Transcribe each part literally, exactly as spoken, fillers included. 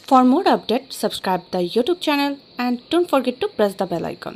For more updates, subscribe the YouTube channel and don't forget to press the bell icon.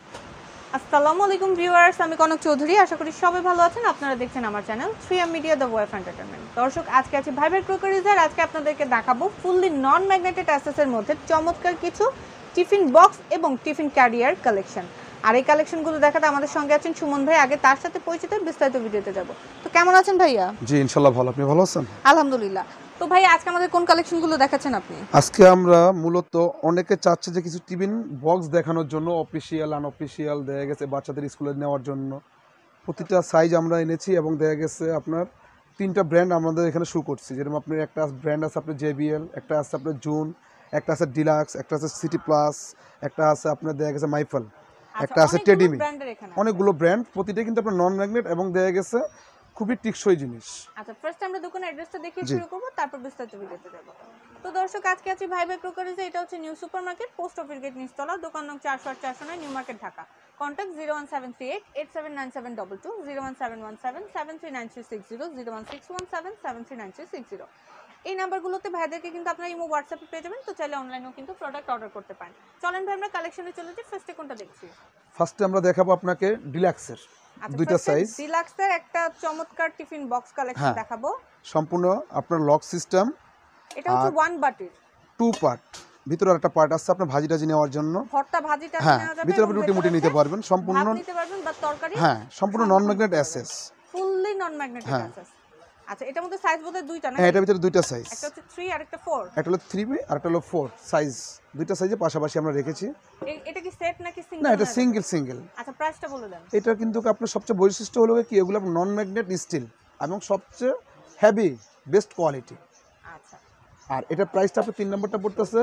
আসসালামু আলাইকুম viewers, আমি কনক চৌধুরী। আশা করি সবাই ভালো আছেন। আপনারা দেখছেন আমার channel three M media the way of entertainment. দর্শক, আজকে আছি ভাইবের ক্রোকারিজের। আজকে আপনাদেরকে দেখাবো ফুললি নন ম্যাগনেটেড অ্যাসেসের মধ্যে চমৎকার কিছু টিফিন বক্স এবং টিফিন ক্যারিয়ার কালেকশন। আর এই কালেকশনগুলো দেখাতে আমাদের সঙ্গে আছেন সুমন ভাই। আগে তার সাথে পরিচিত বিস্তারিত ভিডিওতে যাব। তো কেমন আছেন ভাইয়া? জি ইনশাআল্লাহ ভালো। আপনি ভালো আছেন? আলহামদুলিল্লাহ। তো ভাই, আজকে আমাদের কোন কালেকশনগুলো দেখাচ্ছেন আপনি? আজকে আমরা মূলত অনেকে চাচ্ছে যে কিছু টিফিন বক্স দেখানোর জন্য, অফিসিয়াল আনঅফিসিয়াল দেখা গেছে বাচ্চাদের স্কুলে নেওয়ার জন্য প্রতিটা সাইজ আমরা এনেছি এবং দেখা গেছে আপনার তিনটা ব্র্যান্ড আমাদের এখানে শুরু করছি। যেরকম আপনার একটা ব্র্যান্ড আছে আপনার জেবিএল, একটা আছে আপনার জুন, একটা আছে ডিলাক্স, একটা আছে সিটি প্লাস, একটা আছে আপনার দেখা গেছে মাইফল, একটা আছে টেডিমি। অনেকগুলো ব্র্যান্ড, প্রতিটা কিন্তু আপনার নন ম্যাগনেট এবং দেখা গেছে খুবই টিকসই জিনিস। আচ্ছা, ফার্স্ট আমরা দোকানের অ্যাড্রেসটা দেখে শুরু করব, তারপর বিস্তারিত ভিডিওতে যাব। তো দর্শক, আজকে আছি ভাইবের ক্রোকারিজে। এটা হচ্ছে new super market, post office gate নিচতলা, দোকান নং চারশো আট চারশো নয়, new market, Dhaka. Contact zero one seven three eight eight seven nine seven two two, zero one seven one seven seven three nine three six zero, zero one six one seven seven three nine three six zero. এই নাম্বারগুলোতে ভাইদেরকে কিন্তু আপনারা imo হোয়াটসঅ্যাপে পেয়ে যাবেন। তো চাইলে অনলাইনেও কিন্তু প্রোডাক্ট অর্ডার করতে পারেন। চলেন ভাই, আমরা কালেকশনে চলে যাই। ফার্স্টে কোনটা দেখছি? ফার্স্টে আমরা দেখাবো আপনাকে ডিলাক্সের দুইটা সাইজ। ডিলাক্সের একটা চমৎকার টিফিন বক্স কালেকশন দেখাবো, সম্পূর্ণ আপনার লক সিস্টেম। এটা হচ্ছে ওয়ান বাটির টু পার্ট, ভিতরে একটা পার্ট আছে আপনার ভাজি টাজি নেওয়ার জন্য, ভর্তা ভাজিটা নেওয়া যাবে, ভিতরে আপনি রুটি মুটি নিতে পারবেন, সম্পূর্ণ নিতে পারবেন বা তরকারি। হ্যাঁ, সম্পূর্ণ non magnet SS, fully non magnetic SS. আচ্ছা, এটার মধ্যে সাইজ বলতে দুইটা না? হ্যাঁ, এটার ভিতরে দুইটা সাইজ, একটা হচ্ছে থ্রি আর একটা ফোর। একটা হলো থ্রি আর একটা হলো ফোর সাইজ, দুইটা সাইজে পাশাপাশি আমরা রেখেছি। এটা কি সেট নাকি সিঙ্গেল? না, এটা সিঙ্গেল সিঙ্গেল। আচ্ছা, প্রাইসটা বলে দেন। এটা কিন্তু আপনার সবচেয়ে বৈশিষ্ট্য হলো কি, এগুলো নন ম্যাগনেট স্টিল এবং সবচেয়ে হেভি বেস্ট কোয়ালিটি। আচ্ছা, আর এটা প্রাইসটা আপনার তিন নম্বরটা পড়তেছে,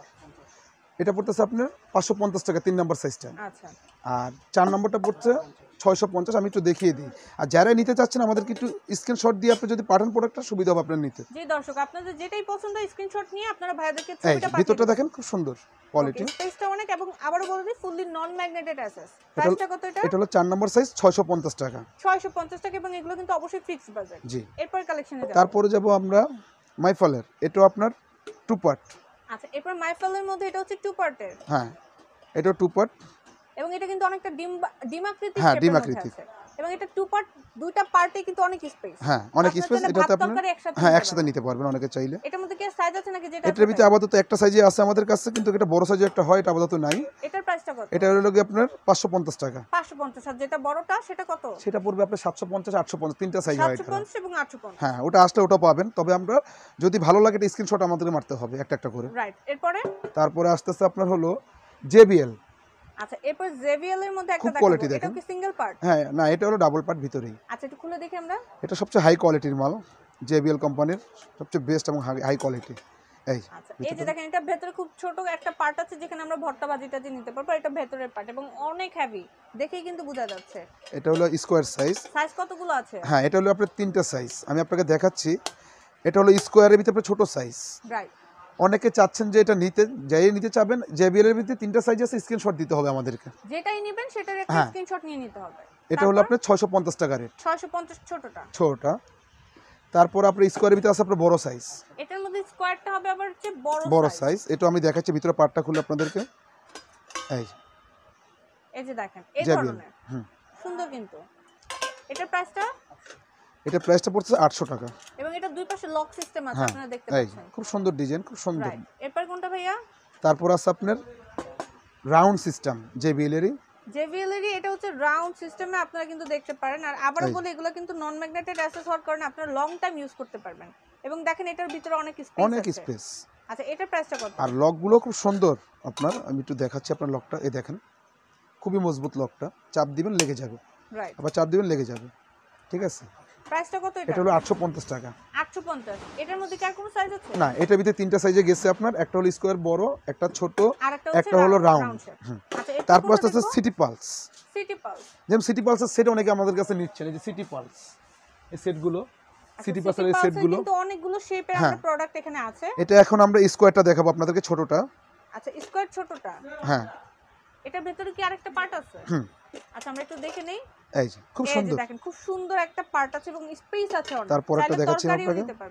এটা পড়তেছে আপনার পাঁচশো পঞ্চাশ টাকা তিন নম্বর সাইজটা। আচ্ছা, আর চার নম্বরটা পড়ছে ছয়শো পঞ্চাশ। আমি একটু দেখিয়ে দিই, আর যারা নিতে চাচ্ছেন আমাদেরকে একটু স্ক্রিনশট দিয়ে আপনি যদি পাঠান প্রোডাক্টটা সুবিধা হবে আপনার নিতে। জি দর্শক, আপনাদের যেটাই পছন্দ স্ক্রিনশট নিয়ে আপনারা ভাইয়াদেরকে ছবিটা পাঠিয়ে দিন। ভিতরটা দেখেন খুব সুন্দর কোয়ালিটি, স্পেসটা অনেক, এবং আবারো বলে দিই ফুললি নন ম্যাগনেটেড অ্যাসেস। প্রাইসটা কত এটা? এটা হলো চার নম্বর সাইজ, ছয়শো পঞ্চাশ টাকা। ছয়শো পঞ্চাশ টাকা, এবং এগুলো কিন্তু অবশ্যই ফিক্সড বাজেট। জি, এরপর কালেকশনে যাব। তারপরে যাব আমরা মাইফলের, এটা আপনার টু পার্ট। আচ্ছা, এরপর মাইফলের মধ্যে এটা হচ্ছে টু পার্টের। হ্যাঁ, এটা টু পার্ট, এবং এটা কিন্তু অনেকটা ডিম ডিম আকৃতির হ্যাঁ, ডিম শেপের আকৃতির, মধ্যে আছে। এবং এটা টু পার্ট, দুইটা পার্টে কিন্তু অনেক স্পেস। হ্যাঁ, অনেক স্পেস। এটাতে আপনি হ্যাঁ একসাথে নিতে পারবেন অনেকে চাইলে। এটার মধ্যে কি সাইজ আছে নাকি? যেটা এটার ভিতরে আপাতত একটা সাইজে আছে আমাদের কাছে, কিন্তু এটা বড় সাইজে একটা হয়, এটা আপাতত নাই। এটার প্রাইসটা কত? এটা হলো কি আপনার পাঁচশো পঞ্চাশ টাকা। পাঁচশো পঞ্চাশ। আর যেটা বড়টা সেটা কত? সেটা পড়বে আপনার সাতশো পঞ্চাশ আটশো পঞ্চাশ, তিনটা সাইজ হয় এটা। সাতশো পঞ্চাশ এবং আটশো পঞ্চাশ। হ্যাঁ, ওটা আসলে ওটা পাবেন। তবে আমরা যদি ভালো লাগে এটা স্ক্রিনশট আমাদেরকে মারতে হবে একটা একটা করে। রাইট। এরপরে তারপরে আসতেছে আপনার হলো জেবিএল। আচ্ছা, এরপর জেবিএল এর মধ্যে একটা কোয়ালিটি দেখাবো। দেখেন, এটা কি সিঙ্গেল পার্ট? হ্যাঁ, না এটা হলো ডাবল পার্ট ভিতরেই। আচ্ছা, একটু খুলে দেখি আমরা। এটা সবচেয়ে হাই কোয়ালিটির মাল, জেবিএল কোম্পানির সবচেয়ে বেস্ট এবং হাই কোয়ালিটি। এই আচ্ছা, এই যে দেখেন, এটা ভেতরে খুব ছোট একটা পার্ট আছে যেখানে আমরা ভর্তা ভাজিটা দিয়ে নিতে পারবো। এটা ভেতরের পার্ট এবং অনেক হেভি, দেখেই কিন্তু বোঝা যাচ্ছে। এটা হলো স্কোয়ার সাইজ। সাইজ কতগুলো আছে? হ্যাঁ, এটা হলো আপনার তিনটা সাইজ, আমি আপনাকে দেখাচ্ছি। এটা হলো স্কোয়ারের ভিতরে ছোট সাইজ। রাইট। অনেকে চাচ্ছেন যে এটা নিতে, যাই নিতে চাবেন, জেবিএল এর ভিতরে তিনটা সাইজ আছে, স্ক্রিনশট দিতে হবে আমাদেরকে। যেটাই নেবেন সেটার একটা স্ক্রিনশট নিয়ে নিতে হবে। এটা হলো আপনার ছয়শো পঞ্চাশ টাকা রেট। ছয়শো পঞ্চাশ ছোটটা। ছোটটা। তারপর আপনার স্কোয়ারের ভিতরে আছে আপনার বড় সাইজ। এটার মধ্যে স্কোয়ারটা হবে আবার হচ্ছে বড় বড় সাইজ। এটা আমি দেখাচ্ছি, ভিতরে পার্টটা খুলে আপনাদেরকে। এই এই যে দেখেন, এই ধরনের সুন্দর। কিন্তু এটার প্রাইসটা? এটা প্রাইসটা পড়ছে আটশো টাকা। এবং এটা দুই পাশে লক সিস্টেম আছে, আপনারা দেখতে পাচ্ছেন। খুব সুন্দর ডিজাইন, খুব সুন্দর। এরপর কোনটা ভাইয়া? তারপর আছে আপনার রাউন্ড সিস্টেম জেবিএল এর। জেবিএল এর এটা হচ্ছে রাউন্ড সিস্টেমে, আপনারা কিন্তু দেখতে পারেন। আর আবারো বলে, এগুলো কিন্তু নন ম্যাগনেটেড অ্যাসেস হওয়ার কারণে আপনারা লং টাইম ইউজ করতে পারবেন। এবং দেখেন, এটার ভিতরে অনেক স্পেস, অনেক স্পেস। আচ্ছা, এটার প্রাইসটা কত? আর লকগুলো খুব সুন্দর আপনার, আমি একটু দেখাচ্ছি আপনার লকটা। এই দেখেন, খুবই মজবুত লকটা, চাপ দিবেন লেগে যাবে, রাইট, আবার চাপ দিবেন লেগে যাবে। ঠিক আছে। প্রাইসটা কত এটা? এটা হলো আটশো পঞ্চাশ টাকা। আটশো পঞ্চাশ। এটার মধ্যে কি আর কোনো সাইজ আছে? না, এটার ভিতরে তিনটা সাইজে গেছে আপনার, একটা হলো স্কোয়ার বড়, একটা ছোট, একটা হলো রাউন্ড। আচ্ছা, তারপর আসছে সিটি পালস। সিটি পালস, যেমন সিটি পালসের সেট অনেকে আমাদের কাছে নিচ্ছেন, এই যে সিটি পালস এই সেটগুলো, সিটি পালসের এই সেটগুলো কিন্তু অনেকগুলো শেপের আমাদের প্রোডাক্ট এখানে আছে। এটা এখন আমরা স্কোয়ারটা দেখাবো আপনাদেরকে, ছোটটা। আচ্ছা, স্কোয়ার ছোটটা। হ্যাঁ, এটার ভিতরে কি আরেকটা পার্ট আছে? হুম, আচ্ছা, আমরা একটু দেখে নেই। এই যে খুব সুন্দর, দেখেন খুব সুন্দর একটা পার্ট আছে এবং স্পেস আছে অনেক। তারপর একটা দেখাচ্ছি আপনাকে।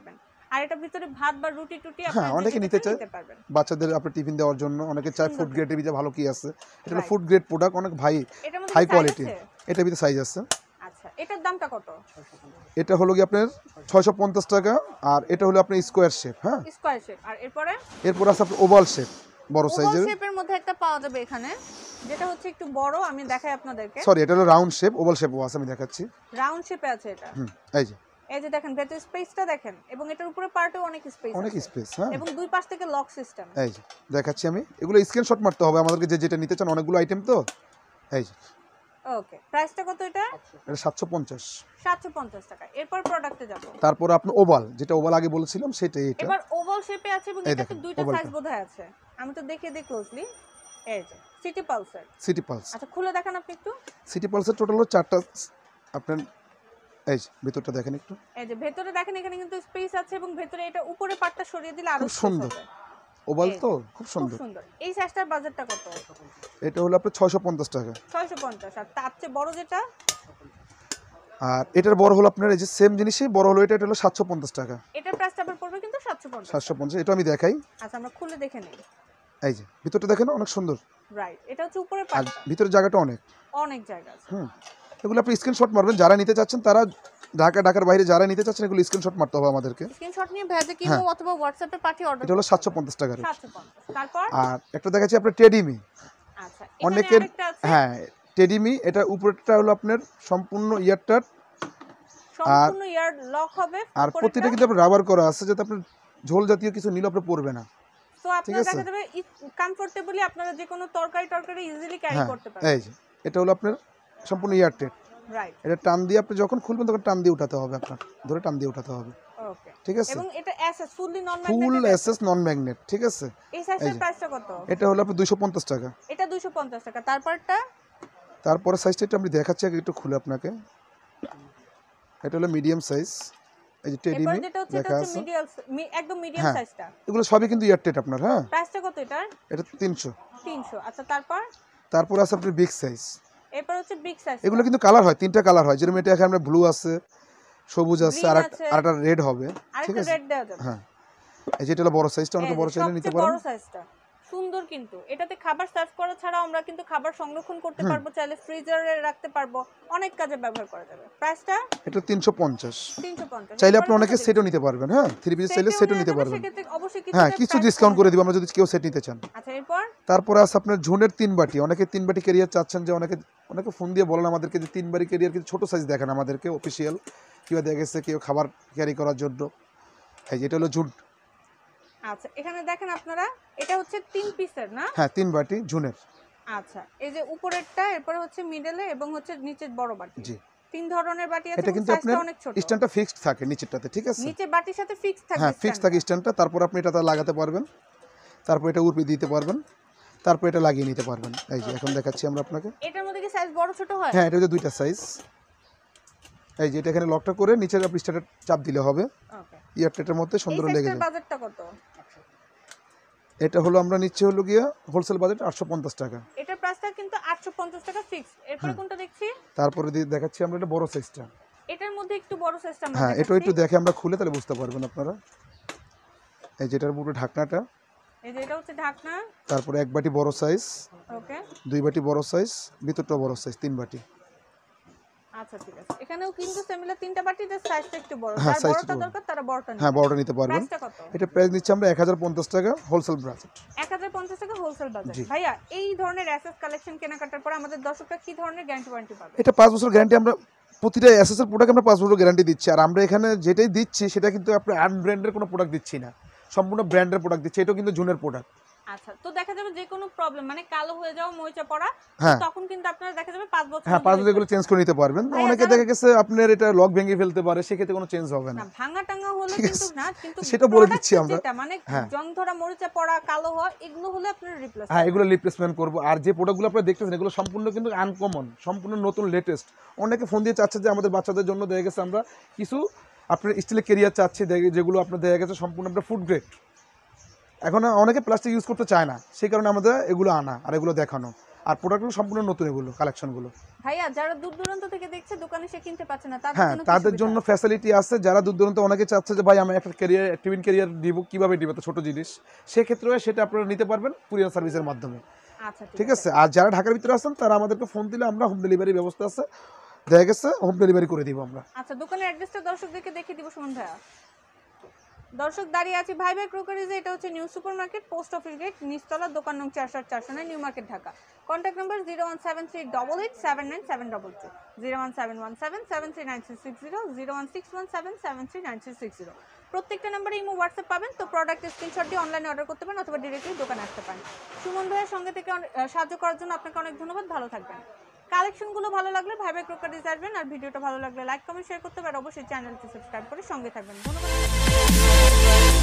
আর এটা ভিতরে ভাত বা রুটি টুটি হ্যাঁ, আপনারা অনেকে যেটা নিতে চান চায়। নিতে পারবেন। বাচ্চাদের আপনি টিফিন দেওয়ার জন্য অনেকে চায় সুন্দর ফুড তো। গ্রেডের ভিতরে ভালো কি আছে, এটা হলো Right. ফুড গ্রেড প্রোডাক্ট, অনেক ভাই এটার মধ্যে হাই কি size কোয়ালিটি। আছে? এটার ভিতরে সাইজ আছে। আচ্ছা, এটার দামটা কত? এটা হলো কি আপনার ছয়শো পঞ্চাশ টাকা, আর এটা হলো আপনার স্কোয়ার শেপ। হ্যাঁ, স্কয়ার শেপ। আর এরপরে এরপর আছে আপনার ওভাল শেপ, বড় ওভাল সাইজের। শেপের মধ্যে একটা পাওয়া যাবে এখানে, যেটা হচ্ছে একটু বড়, আমি দেখাই আপনাদেরকে। সরি, এটা হলো রাউন্ড শেপ, ওভাল শেপও আছে, আমি দেখাচ্ছি। রাউন্ড শেপে আছে এটা। হুম, এই যে এই যে দেখেন ভেতর স্পেসটা দেখেন, এবং এটার উপরে পার্টেও অনেক স্পেস অনেক আছে। স্পেস। হ্যাঁ, এবং দুই পাশ থেকে লক সিস্টেম। এই যে দেখাচ্ছি আমি, এগুলো স্ক্রিনশট মারতে হবে আমাদেরকে, যে যেটা নিতে চান, অনেকগুলো আইটেম তো। এই যে ওকে, প্রাইসটা কত এটা? এটা সাতশো পঞ্চাশ। সাতশো পঞ্চাশ টাকা। এরপর প্রোডাক্টে যাব। তারপর আপনি ওভাল, যেটা ওভাল আগে বলেছিলাম সেটাই এটা। এবার ওভাল শেপে আছে এবং এই এটাতে দেখেন, দুইটা ওভালটা। সাইজ বোধহয় আছে, আমি তো দেখিয়ে দিই ক্লোজলি। এই যে সিটি পালসার। City pulse. আচ্ছা, খুলে দেখান আপনি একটু। সিটি পালসের টোটাল হলো চারটা। আপনার এই যে ভিতরটা দেখেন একটু, এই যে ভেতরে দেখেন, এখানে কিন্তু স্পেস আছে এবং ভেতরে এটা উপরে পার্টটা সরিয়ে দিলে আরো খুব সুন্দর। হবে। ওভাল এই, তো খুব খুব সুন্দর। সুন্দর। এই সাইজটার বাজেটটা কত? এটা হলো আপনার ছয়শো পঞ্চাশ টাকা। ছয়শো পঞ্চাশ। আর তার চেয়ে বড় যেটা? আর এটার বড় হলো আপনার এই যে সেম জিনিসই বড় হলো, এটা এটা হলো সাতশো পঞ্চাশ টাকা। এটার প্রাইসটা আবার পড়বে কিন্তু সাতশো পঞ্চাশ। সাতশো পঞ্চাশ, এটা আমি দেখাই। আচ্ছা, আমরা খুলে দেখে নিই। এই যে ভিতরটা দেখেন, অনেক সুন্দর। রাইট, এটা হচ্ছে উপরে আর পার্টটা, ভিতরের জায়গাটা অনেক। অনেক জায়গা আছে। হুম, এগুলো আপনি স্ক্রিনশট মারবেন, যারা নিতে চাচ্ছেন তারা, ঢাকা ঢাকার বাইরে যারা নিতে চাচ্ছেন, এগুলো স্ক্রিনশট মারতে হবে আমাদেরকে। স্ক্রিনশট নিয়ে ভেজে কিনো হ্যাঁ। অথবা হোয়াটসঅ্যাপে পাঠিয়ে অর্ডার। এটা হলো সাতশো পঞ্চাশ টাকা রেট। সাতশো পঞ্চাশ। তারপর আর একটা দেখাচ্ছি আপনার টেডিমি। আচ্ছা, অনেকের, অনেকের আছে হ্যাঁ টেডিমি, এটা উপরেরটা হলো আপনার সম্পূর্ণ ইয়ারটার, সম্পূর্ণ ইয়ার লক হবে। আর প্রতিটা কিন্তু আপনার রাবার করা আছে, যাতে আপনার ঝোল জাতীয় কিছু নিলে আপনার পড়বে না। তো আপনারা দেখা যাবে কমফোর্টেবলি আপনারা যে কোনো তরকারি তরকারি ইজিলি ক্যারি হ্যাঁ, করতে পারবেন। এই যে এটা হলো আপনার সম্পূর্ণ ইয়ারটেড। রাইট, এটা টান দিয়ে আপনি যখন খুলবেন তখন টান দিয়ে উঠাতে হবে, আপনার ধরে টান দিয়ে উঠাতে হবে। ওকে। ঠিক আছে, এবং এটা SS fully non full magnetic. SS non magnet. ঠিক আছে, এই সাইজের এই যে। প্রাইসটা কত? এটা হলো আপনার দুইশো পঞ্চাশ টাকা। এটা দুইশো পঞ্চাশ টাকা। তারপরটা তারপরে সাইজটা এটা আমি দেখাচ্ছি আগে একটু খুলে আপনাকে। এটা হলো মিডিয়াম সাইজ, এই যে এরপর টেডিমি যেটা হচ্ছে এটা দেখা হচ্ছে আছে। মিডিয়াম, একদম মিডিয়াম হ্যাঁ। সাইজটা। এগুলো সবই কিন্তু ইয়ারটেড আপনার। হ্যাঁ, প্রাইসটা কত এটার? এটা তিনশো। তিনশো। আচ্ছা, তারপর তারপর আছে আপনার বিগ সাইজ। এরপর হচ্ছে বিগ সাইজ। এগুলো কিন্তু কালার হয়, তিনটা কালার হয়, যেরকম এটা এখানে ব্লু আছে, সবুজ আছে, Green আর আছে। আর একটা রেড হবে। ঠিক আরেকটা আছে, রেড দেওয়া যাবে। হ্যাঁ, এই যে এটা হলো বড় সাইজটা, অনেকে এই যে বড় চাইলে নিতে সবচেয়ে পারেন। বড় সাইজটা সুন্দর, কিন্তু এটাতে খাবার সার্ভ করা ছাড়াও আমরা কিন্তু খাবার সংরক্ষণ করতে পারবো, চাইলে ফ্রিজারে রাখতে পারবো, অনেক কাজে ব্যবহার করা যাবে। প্রাইসটা এটা তিনশো পঞ্চাশ। তিনশো পঞ্চাশ। চাইলে আপনি অনেকে সেটও নিতে পারবেন। হ্যাঁ, থ্রি পিস চাইলে সেটও নিতে পারবেন। সেক্ষেত্রে অবশ্যই কিছু হ্যাঁ, কিছু ডিসকাউন্ট করে দিব আমরা যদি কেউ সেট নিতে চান। আচ্ছা, এরপর তারপরে আছে আপনার ঝুনের তিন বাটি। অনেকে তিন বাটি ক্যারিয়ার চাচ্ছেন, যে অনেকে অনেকে ফোন দিয়ে বলেন আমাদেরকে যে তিন বাটি ক্যারিয়ার কিন্তু ছোটো সাইজ দেখান আমাদেরকে অফিসিয়াল, কিংবা দেখা গেছে কেউ খাবার ক্যারি করার জন্য। এই যে এটা হলো ঝুন। আচ্ছা, এখানে দেখেন আপনারা, এটা হচ্ছে তিন পিসের না? হ্যাঁ, তিন বাটি ঝুনের। আচ্ছা, এই যে উপরেরটা, এরপরে হচ্ছে মিডলে এবং হচ্ছে নিচের বড় বাটি। জি, তিন ধরনের বাটি আছে এটা এবং কিন্তু সাইজটা আপনার অনেক ছোট। স্ট্যান্ডটা ফিক্সড থাকে নিচেরটাতে। ঠিক আছে, নিচে বাটির সাথে ফিক্স থাকবে। হ্যাঁ, ফিক্সড থাকে স্ট্যান্ডটা। তারপর আপনি এটা লাগাতে পারবেন, তারপর এটা উপরে দিতে পারবেন, তারপর এটা লাগিয়ে নিতে পারবেন। এই যে এখন দেখাচ্ছি আমরা আপনাকে। এটার মধ্যে কি সাইজ বড় ছোট হয়? হ্যাঁ, এটা হচ্ছে দুইটা সাইজ। এই যে এটা এখানে লকটা করে নিচের আপনি স্টার্টার চাপ দিলে হবে, ওকে। ইয়ারটেটের মধ্যে এই সুন্দর লেগে সাইজটার যায়। বাজেটটা কত? এটা হলো আমরা নিচ্ছে হলো গিয়া হোলসেল বাজেট আটশো পঞ্চাশ টাকা। এটার প্রাইসটা কিন্তু আটশো পঞ্চাশ টাকা ফিক্স। এরপরে কোনটা দেখছি? তারপরে দিয়ে দেখাচ্ছি আমরা এটা বড় সাইজটা। এটার মধ্যে একটু বড় সাইজটা আমরা হ্যাঁ, দেখাচ্ছি। এটা একটু দেখে আমরা খুলে তাহলে বুঝতে পারবেন আপনারা। এই যেটার পুরো ঢাকনাটা, এই যে এটা হচ্ছে ঢাকনা। তারপরে এক বাটি বড় সাইজ, ওকে। দুই বাটি বড় সাইজ, ভিতরটা বড় সাইজ, তিন বাটি। আচ্ছা, ঠিক আছে। এখানেও কিন্তু সিমিলার তিনটা বাটিতে সাইজটা একটু বড়। হ্যাঁ, যার size বড়টা একটু বড়। দরকার তারা বড়টা নিবে। হ্যাঁ, বড়টা নিতে পারবেন। প্রাইসটা কত? এটা প্রাইস নিচ্ছে আমরা এক হাজার পঞ্চাশ টাকা হোলসেল বাজেট। এক হাজার পঞ্চাশ টাকা হোলসেল বাজার। জি। ভাইয়া, এই ধরনের অ্যাসেস কালেকশন কেনাকাটার পর আমাদের দর্শকরা কি ধরনের গ্যারান্টি ওয়ারেন্টি পাবে? এটা পাঁচ বছর গ্যারান্টি। আমরা প্রতিটা এসএসএর প্রোডাক্ট আমরা পাঁচ বছর গ্যারান্টি দিচ্ছি। আর আমরা এখানে যেটাই দিচ্ছি সেটা কিন্তু আপনার আনব্র্যান্ডের কোনো প্রোডাক্ট দিচ্ছি না, সম্পূর্ণ ব্র্যান্ডের প্রোডাক্ট দিচ্ছি। এটাও কিন্তু জুনের প্রোডাক্ট। আচ্ছা, তো দেখা যাবে যে কোনো প্রবলেম মানে কালো হয়ে যাওয়া, মরিচা পড়া, হ্যাঁ, তখন কিন্তু আপনারা দেখা যাবে পাঁচ বছর হ্যাঁ, পাঁচ বছর এগুলো চেঞ্জ করে নিতে পারবেন। ভাইয়া, অনেকে যারা- দেখা গেছে আপনার এটা লক ভেঙে ফেলতে পারে, সেক্ষেত্রে কোনো চেঞ্জ হবে না। না, ভাঙা টাঙা হলে ঠিক কিন্তু আছে, না, কিন্তু সেটা বলে product দিচ্ছি আমরা। যেটা মানে হ্যাঁ। জং ধরা, মরিচা পড়া, কালো হওয়া, এগুলো হলে আপনারা রিপ্লেস হ্যাঁ, এগুলো রিপ্লেসমেন্ট করবো। আর যে প্রোডাক্টগুলো আপনারা দেখতেছেন এগুলো সম্পূর্ণ কিন্তু আনকমন, সম্পূর্ণ নতুন লেটেস্ট। অনেকে ফোন দিয়ে চাচ্ছে যে আমাদের বাচ্চাদের জন্য দেখা গেছে আমরা কিছু আপনার স্টিলের ক্যারিয়ার চাচ্ছি, দেখে- যেগুলো আপনার দেখা গেছে সম্পূর্ণ আপনার ফুড গ্রেড। এখন অনেকে প্লাস্টিক ইউজ করতে চায় না, সেই কারণে আমাদের এগুলো আনা আর এগুলো দেখানো। আর প্রোডাক্টগুলো সম্পূর্ণ নতুন, এগুলো কালেকশনগুলো। ভাইয়া যারা দূর দূরান্ত থেকে দেখছে দোকানে এসে কিনতে পারছে না তাদের হ্যাঁ, জন্য কি তাদের সুবিধা জন্য আছে? ফ্যাসিলিটি আছে। যারা দূর দূরান্ত অনেকে চাচ্ছে যে ভাই আমি একটা ক্যারিয়ার টিফিন ক্যারিয়ার দিব, কিভাবে দিব, তো ছোট জিনিস, সেক্ষেত্রে সেটা আপনারা নিতে পারবেন কুরিয়ার সার্ভিসের মাধ্যমে। আচ্ছা ঠিক আছে। আর যারা ঢাকার ভিতরে আছেন তারা আমাদেরকে ফোন দিলে আমরা হোম ডেলিভারি ব্যবস্থা আছে, দেখা গেছে হোম ডেলিভারি করে দিব আমরা। আচ্ছা, দোকানের অ্যাড্রেসটা দর্শকদেরকে দেখিয়ে দিব সুমন ভাইয়া। দর্শক দাঁড়িয়ে আছি ভাই ভাই ক্রোকারিজে, এটা হচ্ছে new super market, post office gate, নিচতলা, দোকান নং চারশো আট চারশো নয়, new market, Dhaka. Contact number zero one seven three double eight seven nine seven double two, zero one seven one seven seven three nine three six zero, zero one six one seven seven three nine three six zero. প্রত্যেকটা নাম্বারে imo WhatsApp পাবেন, তো product screenshot দিয়ে অনলাইনে order করতে পারেন অথবা directly দোকানে আসতে পারেন। সুমন ভাইয়ের সঙ্গে থেকে অনেক- আহ, সাহায্য করার জন্য আপনাকে অনেক ধন্যবাদ, ভালো থাকবেন। কালেকশনগুলো ভালো লাগলে ভাই ভাই ক্রোকারিজ আসবেন, আর ভিডিওটা ভালো লাগলে লাইক কমেন্ট শেয়ার করতে পারেন, অবশ্যই চ্যানেলটি সাবস্ক্রাইব করে সঙ্গে থাকবেন। ধন্যবাদ।